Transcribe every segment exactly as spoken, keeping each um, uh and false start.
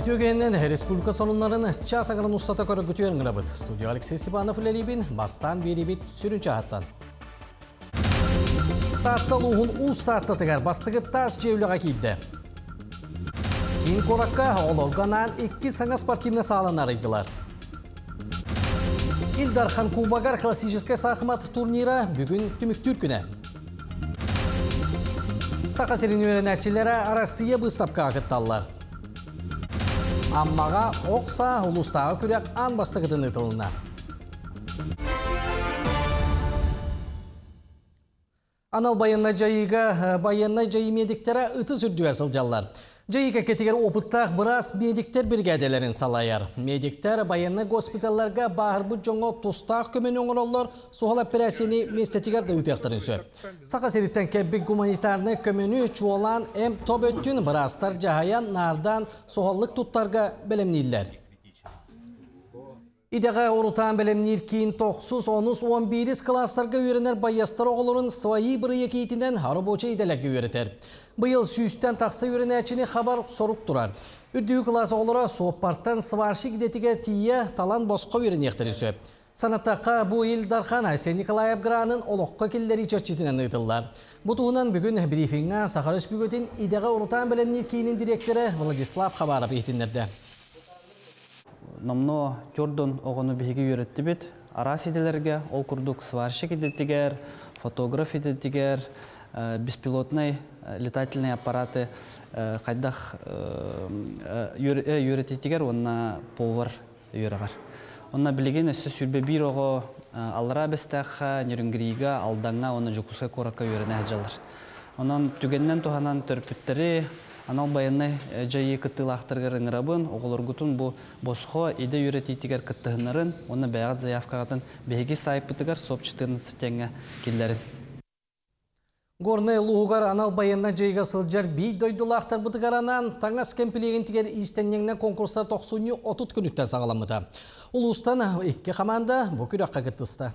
Tügenden Respublika sonunlarını çağsağının ustata körü gütüyerin rabıt. Studio Alexey Sibanov Lelibin bastan biri bit sürün çağattan. Tattaluğun uus tattatıgar bastığı tas cevliğe giydi. Kin korakka olorganan iki sana sportivne sağlanarıydılar. İldarhan Kubagar klassijiske sahmat turnira bugün tümük Türküne. Sakaserin öğrençilere arasıya bıstapka akıttallar. Ammaga oqsa ulustağı kürek an bastıgıdın ıtılına. Anal bayanna jayıga bayanna jayı mediklere ıtı sürdüğe sıljallar. Jayıga ketiger opıttaq biraz medikler birgedelerin salayar. Medikler bayanna gospitallarga bahar bu jongo tustaq kömeni oңороллор soğal operasyonu mestetiger de ütüyaktarın söp. Saka seritten kebbik humanitarны kömeni çuolan em top öttün biraztar jahayan nardan soğallık tuttarga belemniller. İdeğe orutan belemnir kiin dokuz, on, on bir klaslarga öğrenir bayastar oğulurun svayı bir yekiyetinden harboça idelekge öğreter. Bu yıl süsten taksa öğrençini haber sorup durar. Ürdüğü klası oğulura soğupparttan sıvarşı gidetiger tiye talan bosqa öğrenekleri söp. Sanattaqa bu yıl Darhan Aysen Nikolayev Gran'ın oloqqa killeri çerçetinden ıtıllar. Bu tuğunan bugün briefinga Sakharız Bügöt'ün İdeğe orutan belemnir kiinin direktörü Vladislav Khabarov ehtinlerdi. Namno Jordan oğunu bihiги öğretti bit. Arasidelerge ol kurduk сварщик edettiger, фотограф edettiger, беспилотный летательные аппараты кайдах öğrettiger, onna повар öğregar. Onna bilegen össü sürbe bir oğu allara bestaqa, nürüngriga, aldanga, ona jukuska koraka öğrene hajalar. Ondan tügenden tuhanan törpütleri Anal bayanı jayı kıttılaqtırgar ыңырабын, оғылыргутun bu bosxo ide üretitiger kıttığınların, onu bayat zayafkağıtın beygi sahipıtıgar sop четырнадцать tenge killerin. Горный луғар анал bayanına jayga sıljar bir doydulaqtar bıtıgaranan tаңас kempilegen tiger istеннеңнен konkurslar toqsunu otuz günütten sağlamıda. Ulustan iki komanda bu kürakka kıttısta.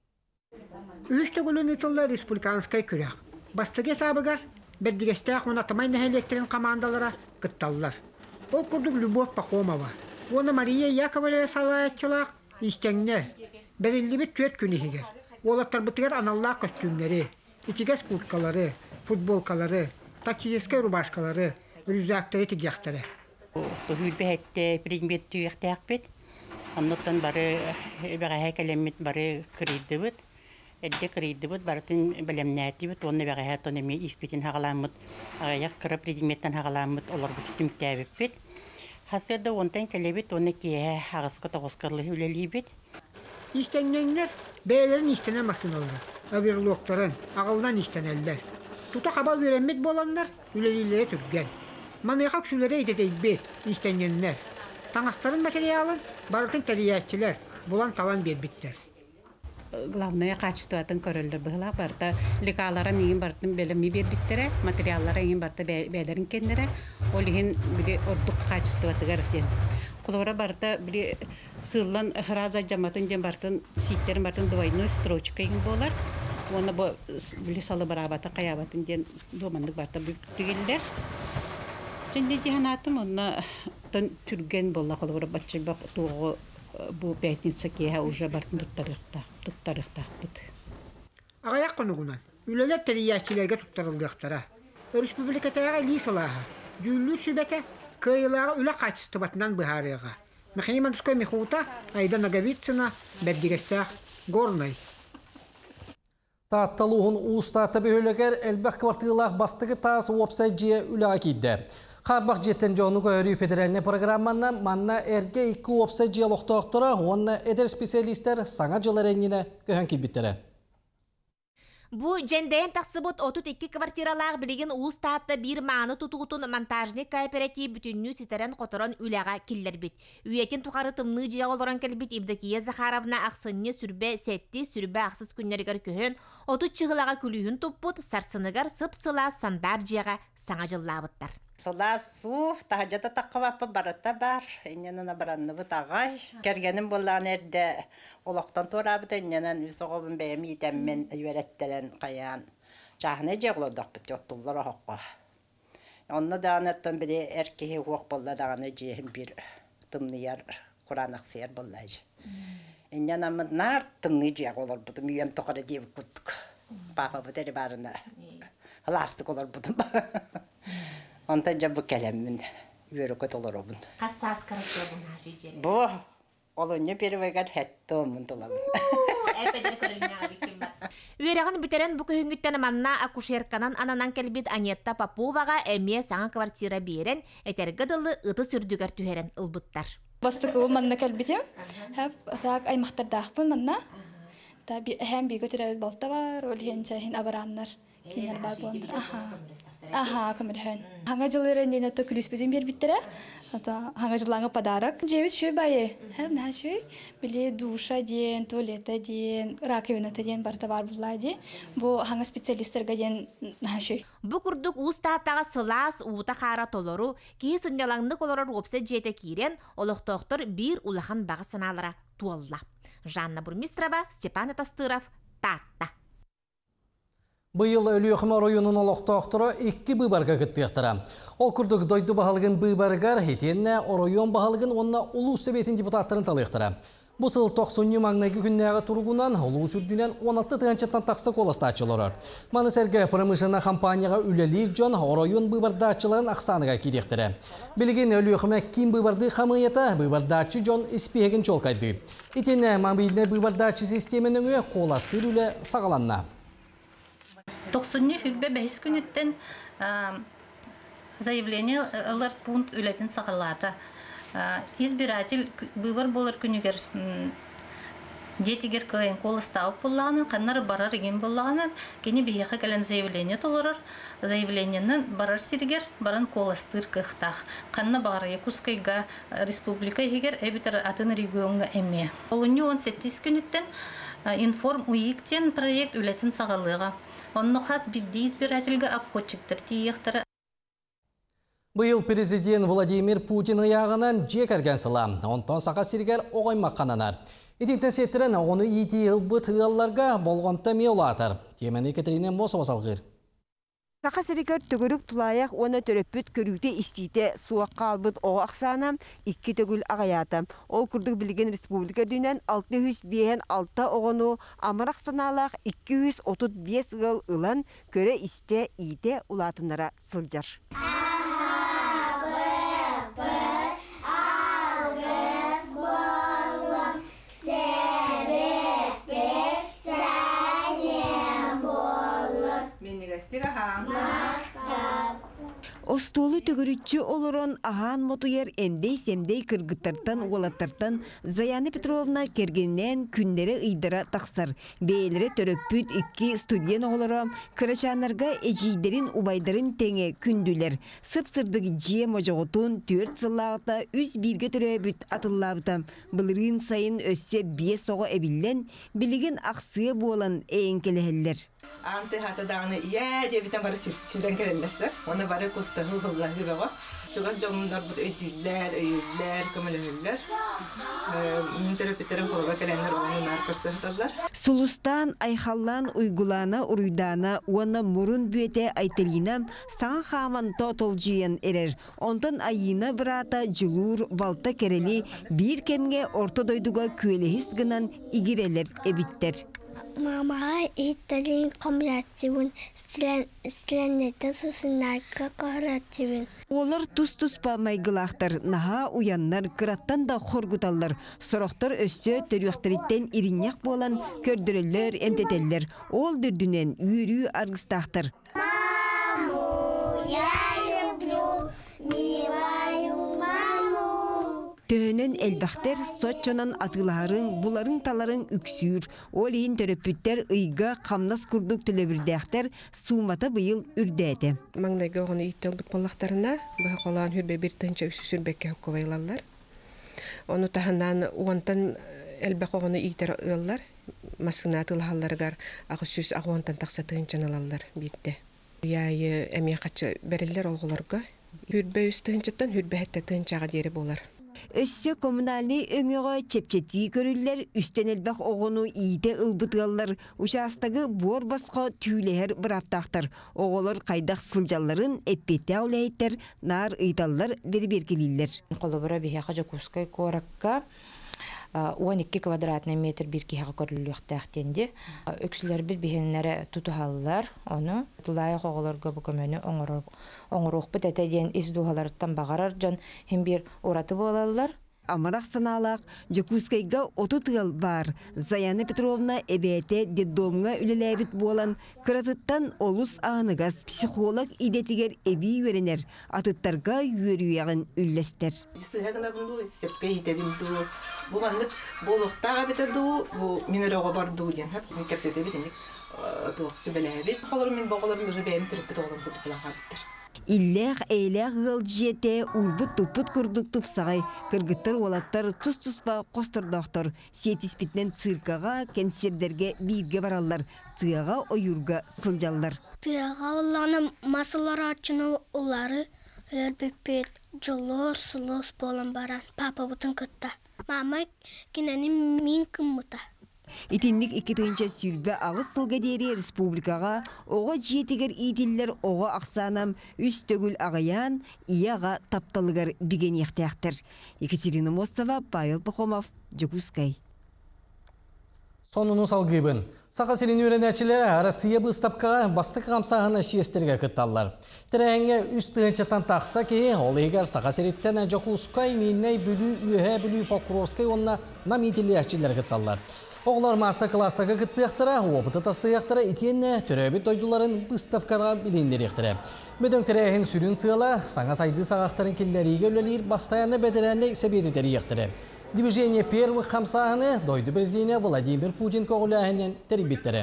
Üstü gülün ıtıllar Respublikanskay kürak. Bastıge sabıgar. Beddigestaq ona tamay nehelekterin komandalara gıttallar. O kurduk Любовь Пахомова. Ona Maria Yakovleva salayatçılaq istenler. Belirli bir tüet günü higer. Olatlar bıtıgar anallah kostümleri, itiges kurtkaları, futbolkaları, taktiyeske rubaşkaları, rüzakları tigyakları. Hülbe hette, birinbet tüyekteak bit. Anlattan bari, bari hekelemit bari kırıydı bit. Edde kırıydı bit, baratın belemnati bit, onu bari hat onu mi ispitin hağalamıt, ayak kırıp redimmetten hağalamıt, olar bu tütüm tevip bit. Hasırda ondan kelebit, onu ki ağızkı toğuzkarlı hüleli bit. İstenenler, beylerin istenen masınaları, avirlokların, ağıldan isteneller. Tuta kaba verenmet bolanlar, hülelilere türgen. Manayakak sülere edeteyip bit, istenenler. Tangasların materyalın, baratın teriyatçiler, bulan talan bir bitler. Главное качестводан көрөлдөр была барда лекалара нигин бартын белеми бербиттере материаллара нигин барда бейлерин кендере олигин бири ордук качествотыгар ден кулора барда бири сыллан храза жаматын жем бартын ситтерин бартын двойной строчка ин болар оны бу били салы барабата каябатын ден домандык барда бүтүгелдер женде жиханатым онна түрген болла кулора бачы бак тугу bu pятница kiha уже бартын туттарыкта туттарыктакпыт. Агаяк конугунан үлелеп терiyatçilerге туттарылдыктара. Республикатага лисалаха. Жүллү сүбете кыйлага үле качыстыбатынан быхарыга. Механиманская мехута айда Наговицына бердигестах горной. Tattaluğun usta tabi hölöger elbek kvartılaq bastığı tas website üla kidde. Xarbaq jetten jonu görü federalne programmandan manna erge iki website loqtoqtora onna eder spesialistler sana jılarengine köhön kilbittere. Bu jendeyen taksıbıt otuz iki kvartiralar bilgin uus taatta bir mağını tutuğutun montajnik kooperativ bütünlüğü siteren kotoran ülağa killer bit. Üyetin tukarı tımnığı jiya oloran kelbit İbdakiye Zakharovna aqsınne sürbe setti sürbe aqsız günlerigar köhön otuz çıgılağa külühün tupput sarsınıgar sıp sıla sandar jiyağa sana jıllabıttar. Sıla su, tahacata taqqavapı barata bar, inyanana baranlıbı tağay. Kergenim bollan erde olaqtan torabıda inyanan üsoğubun beyemi itemmen üyeretteren qayan. Çahne jeğlodaq bit yottullar oqqa. Onunla dağınıttım bir de erkeği hoq bolla dağını cehim bir tımnıyar Kur'an aksıyar bollayıcı. İnyan ama nar tımnıyacak olur budum. Üyem toqara deyip kuttuk. Papa bu deri barına. Lastik olur budum. Ondan bu kelemin yürü kötü olur obun. Kassas karışıyor bunlar cüceli. Bu olunca bir vegan hette olmun dolabın. Epeydir körülüne abi kim var. Üyereğin büteren bu köhüngütten manna akuşerkanan ananan kelbit Anyetta Papuvaga emiye sana kvartira biren eterge dılı ıtı sürdüger tüheren ılbıttar. Bastıkı manna kelbitim. Hep tak ay mahtardaqpın manna. Ta bir hem bir götürel balta var, ol hençe hin abaranlar. Kinler bar bondur. Aha. Aha, kamerhen. Hanga jılların yine to külüs bütün bir bittere. Ata hanga jılanga padarak. Ceviz şöy baye. Hem ne şöy? Bile duşa diyen, tuvalete diyen, rakevine diyen barta var bulaydı. Bu hanga spesyalistler diyen ne şöy? Bu kurduk ustatağa sılas uta xara toloru ki sınyalanlık olarak opse jete kiren oloqtoqtor bir ulahan bağı sanalara tualla. Жанна Бурмистрова, Степан Тастыров, Татта. Быйыл Өлүөхмө районун олоқтоқтыры икки быйбарга кыттыяқтыра. Ол күрдік дойду бағалығын быйбаргар хетенне район бағалығын онна улуу себетін депутаттарын талықтыра. Бұл сыл тоқсонню маңнайғы күннәғы тұрғынан улуу сүрдінен он алты тыганчаттан тақсы қоласта ачылырыр. Маны сәргі промышына компанияға үлелер жон район быйбардачыларын ақсаныға керектірі. Білген Өлүөхмө ким быйбарды қамыйета быйбардачы жон іспеген чолқайды. Итенне мобильный быйбардачы системенің өе қоластыр үлі сағаланна. тоқсонню хүрбе бәйіс күніттен заявление алар пункт үлетін сағалата. Избиратель выбор болар күнігер детигер кылайын қолы стауып болағынан, қаннары барар еген болағынан, кені бейеқі кәлін заявление толырыр. Заявлениенің барар сиргер, баран қоластыр кықтақ. Қанна бағар Якутскайға республика егер әбітер атын регионға әме. Олыны он сегіз күніттен информ уйиктен проект үлетін сағалыға. Онны қас бидді избирательге аққотчиктер тиектері. Быйыл президент Владимир Путин аяғынан жек әрген сыла. Онтан сақа сиргер оғаймақ қананар. Едінтен сеттерін оны еті ұлбыт ұялларға болғанта меулатар. Темені Екатерина Мосова салғыр. Сақа сиргер түгірік тұлаяқ оны төрөппіт көрікте істейті суаққа албыт оғы ақсана икки төгіл ағаятым. Ол күрдік білген республика дүйнен алты жүз бейін алты оғыну амарақ саналақ икки жүз отыз бес ғыл ұлан көрі істе иде ұлатынлара сылжар. Остолу төгірітші олырын аған мотуер әмдей-семдей кыргыттартан олаттартан Заяны Петровна кергеннен күндері ұйдыра тақсыр. Бейлері төрөппүт икки студент олыры кырачанарға әжейдерін убайдарын теңе күнділер. Сып-сырдығы жие можоғытын төрт сыллағыта үз бірге төрөбүт атыллабыта. Бұлырын сайын өссе бие соғы әбіллен білігін ақсығы болан әйін келехелер. Анты хаты дағыны ия дебітен бары сүрен керелерсі. Оны бары құсты ғылғылар ғыға. Чугас жомындар бұд өйтілер, өйілер, көмілігілер. Мен терапеттерін қолға кәлендер оғының арқырсы ғыталар. Сулустан айхаллан уйгулана уруйдана уана мурун бүйете айтылинам саң хаман тотол жиен эрер. Онтан айына бірата жылур балта керели бір кемге орта дойдуға көйлехис гынан игирелер эбиттер. Мамаға итталин коммуниативун сленнетті сусынайқа қоративун. Олар тұс-тұспа майгылақтар, наға уяннар, кыраттан да хоргуталар. Сұрақтар өссе төріяқтарыттен иринняқ болан көрдірілер, әмтетелер. Ол дүрдінен үйрі арғыстақтар. Маму, я люблю, милаю маму. Төнен әлбәқтер сотчонан атыларын, буларын таларын үксүр. Ол ең төрөппүттер ыйга қамнас күрдік төлөбірдәқтер сумата быйыл үрдәді. Маңдайга оғаны иттел бұт болақтарына бұға қолаған хүрбе бір тынча үсісір бәкке көвайлалар. Оны тахандан уантан әлбәқ оғаны иттер ұялар. Масына атылғаларғар ағы сүз ағуантан тақса тынчан алалар бетті. Яйы әме қатшы бәрілер олғыларға. Хүрбе үс тынчаттан хүрбе әтті тынчаға дері болар. Өссө коммунальный өңөҕө чепчети көрүллер, үстен элбэх оҕону иите ылбытыаллар, участагы бор басқа түүлэхэр быраптақтар. Оҕолор кайдах сылжалларын эппетэ аулайттар, нар ыйталлар берберкелиллер. Колобора бихаха жакускай коракка он эки квадратный метр бир киһаға көрүлүөхтээхтенди. Өксүлөр бир бихеннере тутухаллар, оны тулайы оголорго бу көмөнү оңоруохпут этеден издухаларыттан багарар жон хем бир ураты болаллар. Амарах саналақ, Жакускайга оту тыгал бар. Заяна Петровна эбете деддомга үлеләбит болан, кыратыттан олус ағыныгас психолог идетигер эби үйренер, атыттарга үйрүйяғын үллестер. Сыгагына бунду сепке итебинду, бу маннык болуктага битеду, бу минерога барду ден, хеп кепсете битенdik. Ту сүбеләбит. Халыр мен багыларым уже бәйем төрөп бит оглым күтүп булахаттыр. Иллех эйлех гыл жете урбут тупут курдук тупсагай кыргыттар олаттар тус-туспа костурдоктор сетиспитнен циркага кенсердерге бирге бараллар тыяга оюрга сылжаллар. Тыяга уланы масалар ачыны улары өлөр беппет жолор сулус болан баран папа бутын кытта. Мама кинени мин кыммыта. Итинник икки тыгынча сүлбе агыс сылга дери республикага ого жетигер идиллер ого аксанам үс төгүл агаян ияга тапталыгар биген яхтяхтыр. Екатерина Мосова, Павел Пахомов, Жакускай. Сонуну салгыбын. Сақа селин үйренәчілері Россия бұстапқаға бастық қамсағына шиестерге күтталар. Тірәңе үст тығынчатан тақса ке, ол егер Сақа селиттен Жакускай, Минней, Бүлі, Үйе, Бүлі, Покровскай, онна намителі әшчілер күтталар. Оғылар мастер-класстағы күттіяқтыра, опыты тастыяқтыра итенне түрәбет ойдуларын бұстапқаға білендер ектірі. Бөдің тірәйін сүрін сығала, саңа сайды сағақтарын келлеріге өлелер бастаяны бәдірәне сәбедетері ектірі. Движение первых хамсағыны дойды президенті Владимир Путин көғіләхінен тәрбеттері.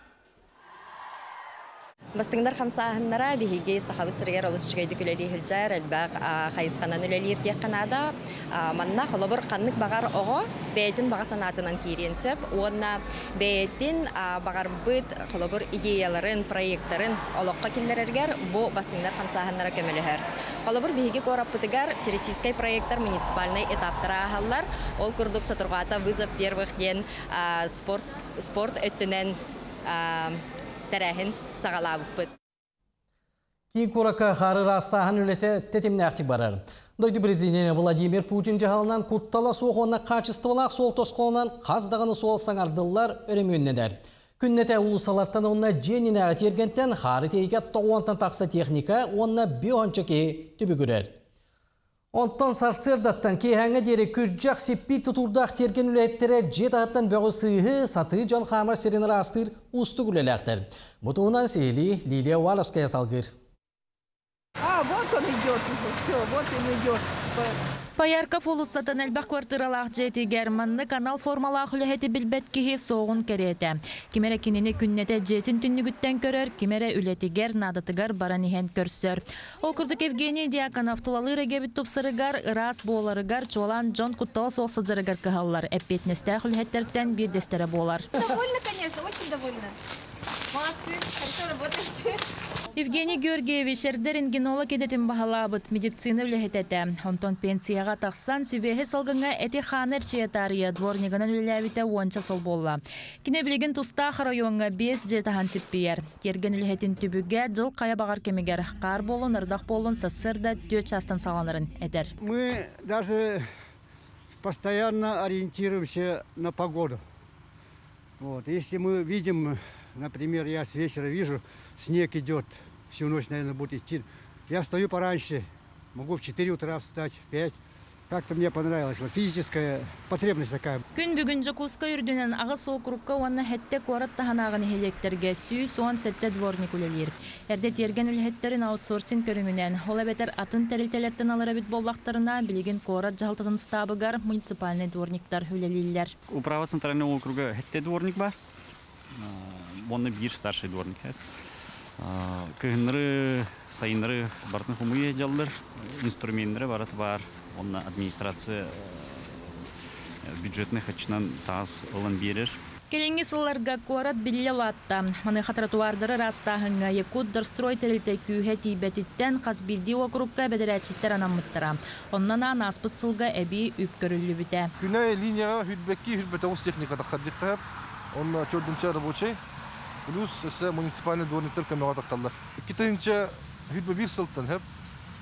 Бастыңдар хамсағынлара бігеге сақабыт сырғар олыс шығайды күлелі хілжайр әлбәқ қайысқанан үлелер тек қанада. Манна қолабыр қаннық бағар оғы бәйетін баға санатынан кейрен сөп. Онна бәйетін бағар бұд қолабыр идеяларын, проекттарын олыққа келдерергер бұл бастыңдар хамсағынлара көмелігер. Қолабыр бігеге қорап бұтығар Всероссийский проекттар муниципальный этаптыра ағалар. Ол күрдік сатырғата вызов первых ден спорт өттінен тәрәхін сағалабы бұд. Кейін көрақа қары растағын үлеті тетімні әқті барар. Дойды президенті Владимир Путин жағалынан күттала соғуына қачыстывалақ сол тосқуынан қаздағыны сол саңардылар өрімөннедер. Күннеті ұлысаларттан онына женіне әтергентен қары тейге тоғуантан тақса техника онына бейончы ке түбі көрер. Онтан сарсырдаттан кейхаңа дері күрджақ сеппил тұтурдақ терген үлеттері жет аттан бөғі сыйғы саты жан қамар серен растыр ұсты күлеләқтір. Бұтуынан сейлі Лилия Уаловская салғыр. А, вот он идет, все, вот он идет. Паярков улуtsatan әлбәқ квартиралақ жеті германны канал формалақ үләхеті білбәт кеге соғын кәреті. Кемері кенені күннеті жетін түннігіттен көрер, кемері үлетігер надытығар баран ехен көрсір. Ол күрдік Евгений Дьяконов тулалы регебіт тұпсырығар, ырас боларығар, жолан Джон Куттал соқсыдырығар кығалар. Әппетнестәқ үләхеттерден бір дестері болар. Довольно, конечно, очень довольно. Молодцы, хорошо работаете. Евгений Георгиевич рентгенолог едетін бағалабыт медицина үләхететі. Онтон пенсияға тақсан сүбеғі салғыңа әті қаныр чиятария дворнигынан үләвіті онча сыл болла. Кіне білеген тұстақ районға бес жетахан сіппейер. Терген үләхетін түбіге жыл қая бағар кемегер. Қар болын, ырдақ болын, сасырда дөт частан саланырын әдер. Мы даже постоянно ориентируемся на погоду. Вот. Если мы видим, например, я с вечера вижу, снег идет, всю ночь, наверное, будет идти. Я встаю пораньше, могу в четыре утра встать, в пять. Как-то мне понравилось. Вот физическая потребность такая. Күн бүгін Жакуска үрдінен ағыс окрупка оны хәтте қорат таханағын хелектерге сүй соған сәтте дворник үлелер. Әрде терген үлхеттерін аутсорсин көріңінен, ола бәтер атын тәрілтелерттен алыра бит боллақтарына білеген қорат жағылтатын стабыгар муниципальный дворниктар үлелелер. Управа центрального округа хәтте дворник бар. Оны бір старший дворник. Кыгыннары, сайыннары бартын хумуе жалдыр, инструменттері бараты бар. Онна администрация бюджетных очынан тағыз олан берер. Келеңі сылларға корат білі латта. Маныға тротуардары растағыңа Якуддар строй тәрілті күйе тейбәтіттен Қазбилди округка бәдірәтшіттер анамыттыра. Оннан аң аспыт сылға әбі үп көрілі бүті. Күнә линияға хүтбәкки хүтбәтәуыз техникада қаддиққа онна төрдінші рабочий, плюс әсі муниципальный дворниктер көмеға таққалар. Кетейінші хүтбә бір сылттан әп,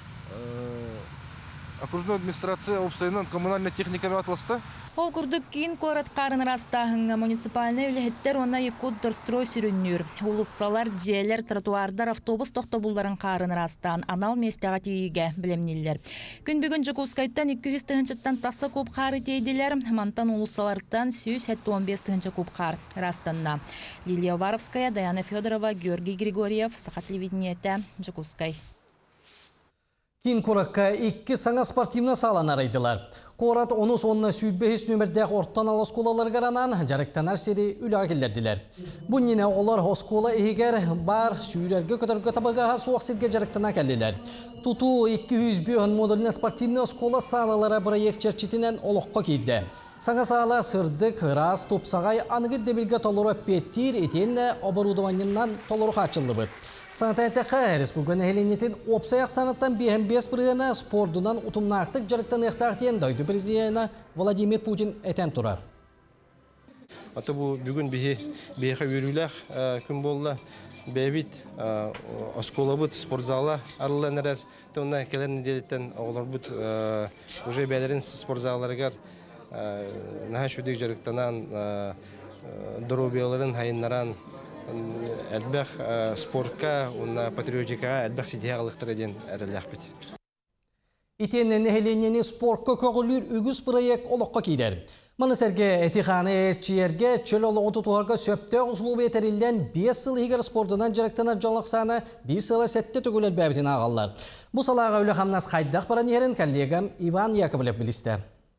окружной администрация опсайынан коммунальная техниками атласта. Ол күрдік кейін корат қарын растағыңа муниципальный үліхеттер ona Якуддар строй сүріннүр. Улыссалар, жиелер, тротуардар, автобус тоқтобулларын қарын растан, анал местеға тейге білемнелер. Күн бүгін Жакускайттан екі жүз тығыншыттан тасы көп қары тейділер, мантан улыссалардан сүйіз он бес тығыншы көп қар растанна. Лилия Варовская, Даяна Федорова, Георгий Григорьев, Сақат телевидениеті, Жакускай. Кин коракка икки саңа спортивна саланар айдылар. Корат оны сонына сүйбехис нөмірдәқ орттан ала сколалар гаранан жарықтанар сері үлі келдерділер. Бұнніне олар хоскола егер бар сүйрерге көтіргі табығаға суақ сірге жарықтана кәлілер. Туту iki yüz бүйін модуліне спортивна скола салалара проект черчетінен олыққа кейді. Саңа сала сырдық, рас, топсағай, анығыр дебілге толыры петтір етенне оборудованнан толыры қачылы бұд. Санатайнтаққа республиканы әленетін опсаяқ санаттан бейін бес бірғына спордынан ұтымнақтық жарықтан еқтақтен дойды президенті Владимир Путин әтен тұрар. Аты бұл бүгін бейіға өріләқ күн болла бәйбіт оскола бұд спортзала арыланырар. Тұнна келер неделеттен оғылар бұд уже бәлерін спортзаларығар наға шөдек жарықтанан дұробияларын хайынларан әлбәқ спортқа, онна патриотикаға әлбәқ сетеге қалықтыр еден әріләқ біт. Итеннен әхеленені спортқа көғілір үгіз проект олыққа кейдер. Мұны сәрге әтіқаны әртшиерге чөл олығы тұтуарға сөпті ұзылу бетерілден бес сыл егер спортынан жарықтанар жалық саны бір сылы сәтті түгілер бәбітін ағалар. Бұл салаға өлі қамнас қайдақ баран ерін коллегам Иван Яковлев білісті.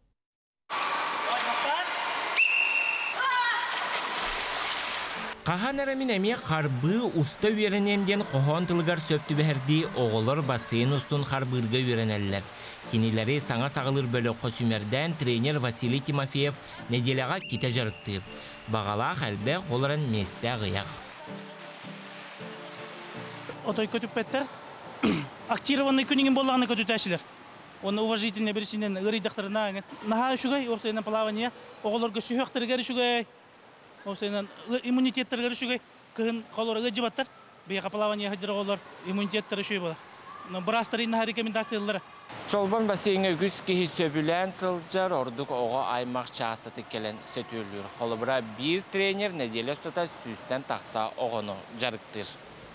Қахан әрімін әме қарбы ұста үйеренемден қоған тылғар сөпті бәрді оғылыр басыйын ұстын қарбырға үйеренелілер. Кенелері саңа сағылыр бөліққа сүмерден тренер Василий Тимофеев неделяға кете жарықтыр. Бағалақ әлбәқ оларын месті ғияқ. Отой көтіп бәттер, актированный күнігін болағына көтіп әшілер. Оны уважительный бірісінен ұридақтарына наға үшігай, орсайынан плавания, оғылырға сүйіқтіргер үшігай. Осынан иммунитеттер көрүшүгө кын колорга жибаттар бейга плавание хадыр олар иммунитеттер үшөй болар. Брастарына рекомендациялары. Чолбон бассейнге күз кихи сөбүлән сылжар ордук ого аймак чаастаты келен сөтүлүр. Холобра бир тренер неделе стота сүстен такса огону жарыктыр.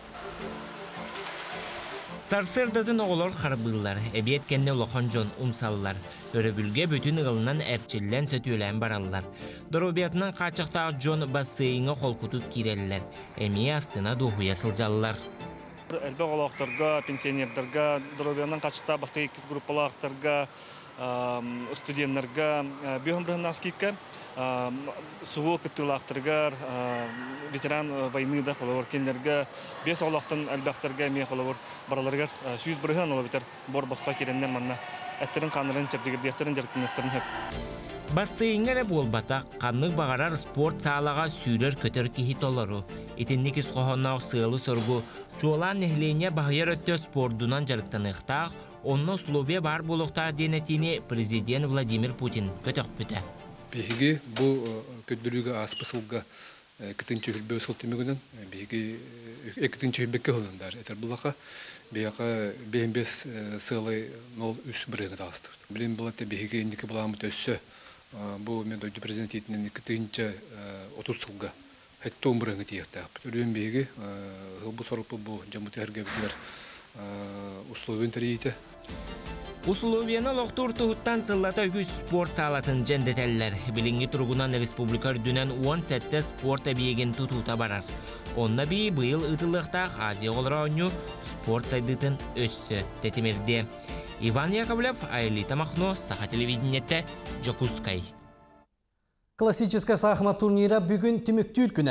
Сарсырдадын оғылар қарбылар, әбиет кәнне олохон жон умсаллар, өрөбүлге бүтін ұғылынан әрчіллән сөтүлән бараллар. Дорубиятынан қачықтағы жон бассейіңі қолкутып киреллер, әмей астына дұғуя сылжалылар. Әлбі олақтарға, пенсионердарға, дорубиятынан қачықта басқа екіз группалақтарға, студенттарға, бүйім бірін аскикка, суғы күттілақтырғар, ветеран войныда қолауыр кендерге, бес олақтың әлбәқтарға мен қолауыр бараларғар сүйіз бірген олы бітер бор басқа керендер манна әттерін қанырын чәптігір дияқтырын жарқынықтырын хөп. Бассейнгеле болбатақ, қанлық бағарар спорт сағалаға сүйрер көтер кехит олару. Итіннік ісқоғаннақ сығылы сұргу, жуалан нәхлене бағайар өтті спордунан жарықтанықтақ, онны условия бар болуқтар денетіне президент Владимир Путин көтіқ бүті. Беге бұл көтдірігі аспысылға күтінші хүлбе өсіл түмігінен, беге күтінші хүлбекке ғылындар. Әтір бұлақа беяқа бейін бес сығылай нол үс бірігі дағыстыр. Білен бұлатты беге ендікі бұламыт өссі, бұл мен дойды президент етінен күтінші отыз сылға әтті он бірігі тияқтақ. Үрген беге ғылбы сорықпы бұл жамыты әрге бітілер условиен тәрейті. Условияны лоқтур тұғыттан сыллата үгіз спорт салатын жендетеллер. Білінгі тұрғынан республика үрдінен он сәтті спорт әбиеген тұтута барар. Онна бей бұйыл ұтылықта Азия олыра өңі спорт сайдытын өссі тетімерде. Иван Яковлев, Айлита Махно, Саха телевидениетті, Жакускай. Классическая шахмат турнира бүгін түміктүр күні.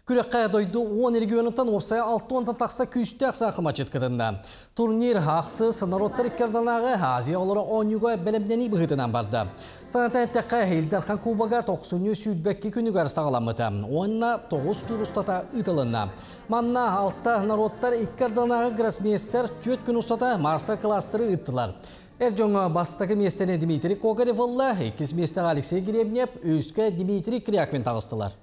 Күрекке дойду он регионынтан опсая алты онтан тақса күстәк сақы мачет кыдында. Турнир хақсыз народтар иккерданағы Азия олары онюға бәлемдені бұғытынан барды. Санатан тәққа Хейлдархан Кубаға тоқсыны сүйтбәкке күнігар сағаламыды. Онна тоғыз турустата ұтылына. Манна алта народтар иккерданағы гроссмейстер төт күн ұстата мастер-кластыры ұттылар. Эржоңа бастағы местені Дмитрий Когарев олла, екіз местегі Алексей Гребнев, өскі Дмитрий Крякмен тағыстылар.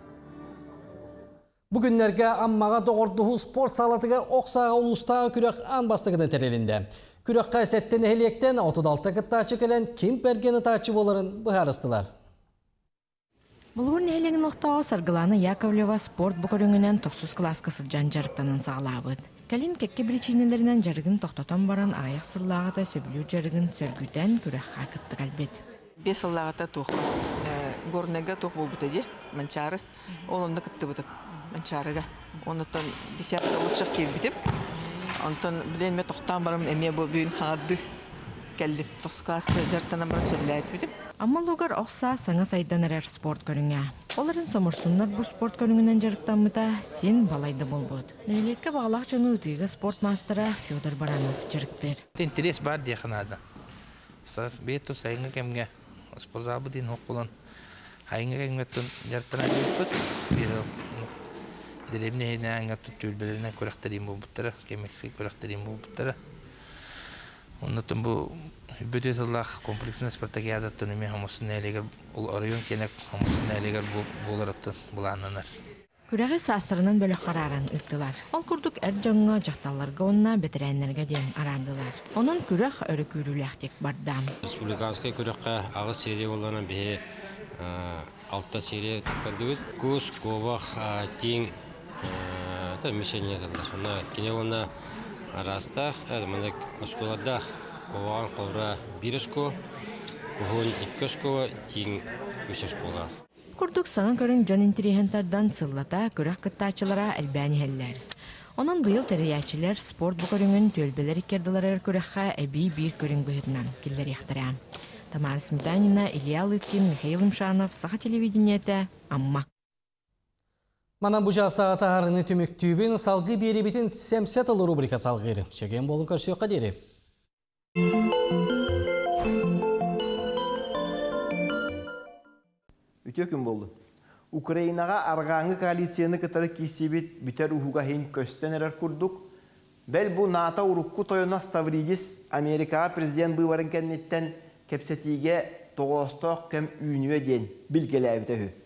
Бүгінлерге аммаға доғырдығы спорт салатыға оқсаға ұлыстағы күрек ан бастығыны тәрелінді. Күрек қайсеттен әлектен отыз алты қыттачы кәлен кем бергені тачы боларын бұхарыстылар. Бұлғыр нәйлеңін оқтауы Сарғыланы Яковлева спорт бұқырыңынан тоқсыз класкасы жан жарықтанын сағылабыд. Кәлін кәкке білечейнелерінен жарығын тоқтатан баран аяқ сыллағыда сөбілу жарығын сөлгүден күрек қақытты қалбет. Бес сыллағыда тоқ, горнеге тоқ бол бұтады, манчары, олымды күтті бұтып. Манчарыга. Онтон десятка лучших келбитип. Онтон билен ме тоқтан барым эме бу бүгүн хады келди. тоғыз класска жартанан бар сөйләйт битип. Амма лугар оқса саңа сайдан әрер спорт көріңе. Оларын самырсуннар бұл спорт көріңінен жарықтанмыда сен балайды болбуд. Нәйлекке бағалақ жону ұтыға спорт мастера Федор Баранов жарықтыр. Интерес бар дейханада. Сас бету сайынға кемге спортзабы дейін оқ болан. Хайынға кемгеттен жарықтанан жүріппіт. Деревне хейне аңгатты төлбелерінен көрәқтерін бұл бұттары, кемексі көрәқтерін бұл бұттары. Оннатын бұл бүдетіллақ комплексіне спартакиадаттын үме хамысын әлегер, ол арайон кенек хамысын әлегер болараттын бұланынар. Күрәғі састырынан бөлі қарарын ұқтылар. Ол күрдік әр жаңға жақталарға онына бетірәнлерге ден арандылар. Оның күрәқ өрі көріләқтек бардам. Республиканскай күрәққа ағыз серия оларынан бе алта серия таққандығыз. Көз, ковақ, тең, это мишение тогда. Она киневана раста, это мы школада кован ковра биришко, ковон иккошко, тин вишешкола. Курдук саңа көрін жон интерегентердан сыллата көрәк кыттачылара әлбәні хәлләр. Онын быйыл тәрәячілер спорт бұқырыңын төлбелер икерділер көрәққа әбей бір көрің бұғытынан келдер яқтыра. Тамара Сметанина, Илья Лыткин, Михаил Имшанов, Саха телевидениеті, Амма. Манан бұжа сағата арыны түміктүйбін салғы бері бітін сәмсетілі рубрика салғыры. Шеген болын көрсеуққа дері. Үте күн болды. Украинаға арғаңы коалицияны кітары кесебет бүтер ұхуға хейін көстен әрір күрдік. Бәл бұл ната ұрыққы тойына Ставридис Америкаға президент бұйварын кәннеттен кепсетиге тоғыстық кәм үйінуе ден білгелі әбіті хүй.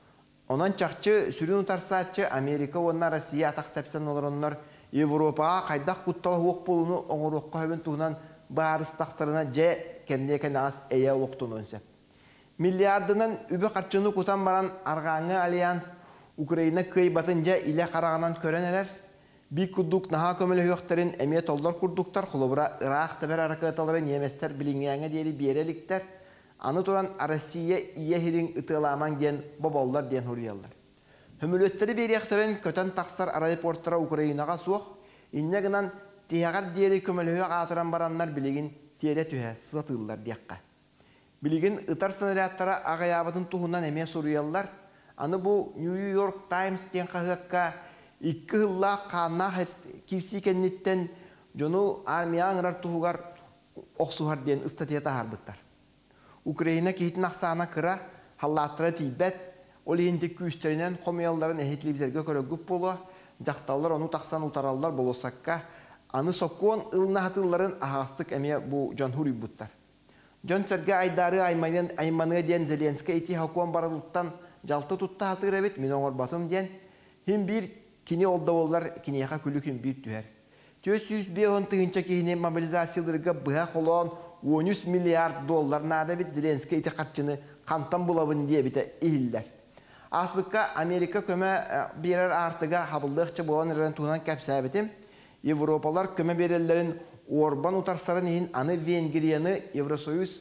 Онан чақчы сүрін ұтарсатчы Америка онна Россия атақ тәпсен олар онлар Европаға қайдақ құтталы оқ болуны оңыр оққа өбін туғынан барыс тақтарына жә кәмдекен ағыз әйе олықтың өнсе. Миллиардынан үбі қатшыны құтан баран арғаңы альянс Украина көй батын жә иле қарағанан көрен әлер. Бик күддік наға көмілі өқтерін әме толдар күрдіктар құлыбыра ұрақ тәбір арақыталары неместер біліңгені дейі береліктер. Аны туран Россия ие хирин ытыламан ген бабалдар ден хурьяллар. Хөмөлөттері берияқтарын көтен тақсар аэропорттара Украинаға суық, иннегінан тияғар дейері көмөлөйі атыран бараннар білеген тиере түйе сылатылар дейққа. Білеген ытар снарядтара ағаябытын туғынан әме сурьяллар, аны бұл New York Times ден қағыққа иккі ғылла қанна кирси кеннеттен жону армия аңырар туғығар оқсуғар ден статията харбыттар. Украина кейтін ақсағына кыра, халлаттыра тейбәт, ол енді күстерінен қомиялдарын әхетлебізерге көрі күп болу, жақталар оны тақсан ұтаралар болусаққа, аны соқуын ұлына хатыларын ағастық әме бұл жон хури бұттар. Жон сәрге айдары айманы ден Зеленскі еті хақуан барылықтан жалты тұтта хатыр әбет, мен оңыр батым ден, хем бір кені олда олар кенеға күлі кем бір түәр. Төс жүз бейон тығынша кейіне мобилизацияларға бұға қолуан он үч миллиард доллар нада бит Зеленский ити қатчыны қантан бұлабын дие біті ихілдер. Аспыққа Америка көмі берер артыға хабылдықчы болан әрін туғынан кәпсәбітім. Европалар көмі берелерін Орбан ұтарсарын ең аны Венгрияны Евросоюз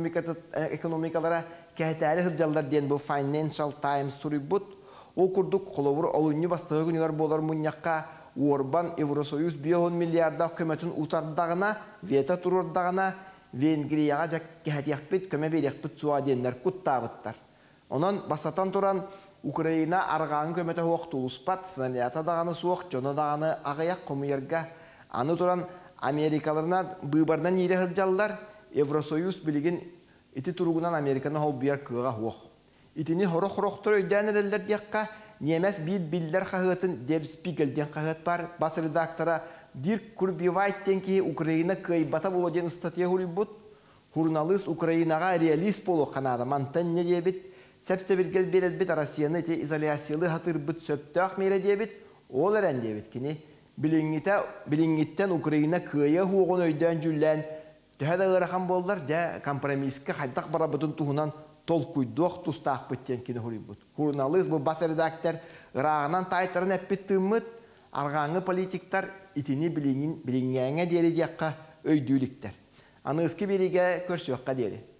экономикалара кәтәрі хыджалдар ден бұл Financial Times туры бұд. О күрдік қолуыр олуынны бастығы күнігер болар мұньяққа Орбан Евросоюз он миллиарда көметін ұтардағына, вета тұрырдағына, Венгрияға жак кәтияқ бет көмі берек бұт суа денлер күттабыттар. Онан бастатан тұран Ukraina arğan kömete hoq tuluspat, snaliyata dağını soğuk, jona dağını ağayak komuyerga, anı turan Amerikalarına bıbardan yeri hıdjallar, Evrosoyuz biligin iti turugunan Amerika'nın hol biyar kığa hoq. İtini horok horoktur öйдән erelder diyakka, Niemes bir biller қағытын Der Spiegel'den қағыт бар, бас редактора Dirk Kurbivaytten ki Ukraina kıybata bolodен statya huribut, Hurnalıs Ukrainaga realist bolu kanada mantan ne diyebit, Sepste bir gel beredbit Rusya'nı iti izolyasyılı hatırбыт söptağ mere diyebit, olaren diyebit kini, bilingitten Ukraina kıyya huğun öйдән jüllen, tühada ırakan bollar, ja kompromiska haydaq barabıtın tuhunan tol kuyduq tustaq bitten kini huribut. Hurnalıs bu bas redaktor ırağından taytarın eppit tığmıt, arğanı politiktar itini bilingene diyeri diyakka öydülikler. Anı ıskı birige körsüyakka diyeri.